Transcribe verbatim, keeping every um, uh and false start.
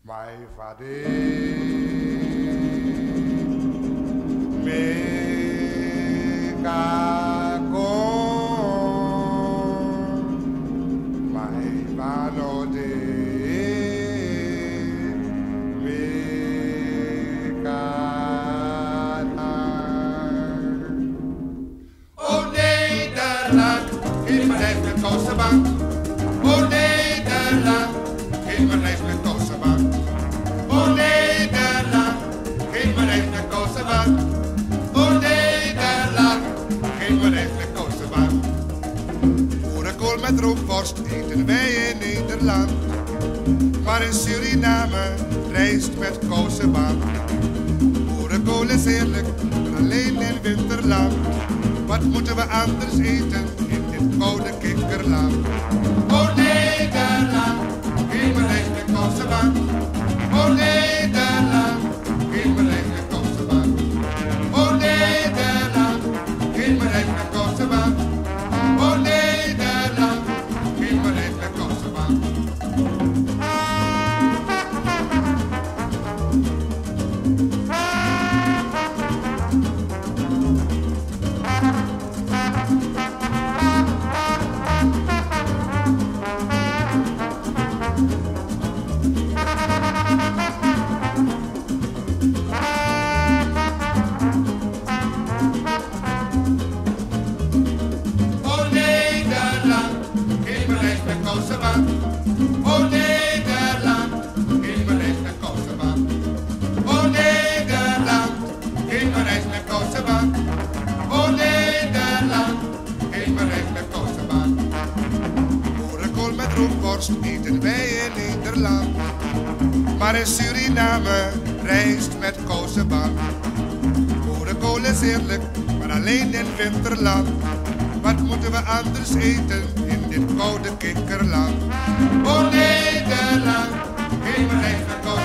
Mai fade me cago mai valode me cana O Nederland, geef me recht met Kosobank. O Nederland, geef me recht met Kosobank. O Nederland, geef me recht met Kosobank. O Nederland, geef me recht met Kosobank. Boerenkool met rookworst eten wij in Nederland. Maar in Suriname rijst met Kosobank. Boerenkool is heerlijk, maar alleen in winterland. Wat moeten we anders eten in dit koude kikkerland? O Nederland, geef me recht met Kosobank. O Nederland, geef me recht met Kosobank. O Nederland, geef me recht met Kosobank. O Nederland, geef me recht met Kosobank. Kosobank. O Nederland, geef me recht met Kosobank. O Nederland, geef me recht met Kosobank. O Nederland, geef me recht met Kosobank. Boerenkool met rookworst eten wij in Nederland. Maar in Suriname rijst met Kosobank. Boerenkool is heerlijk, maar alleen in winterland. Wat moeten we anders eten in dit koude kikkerland? O Nederland, geef me recht met Kosobank.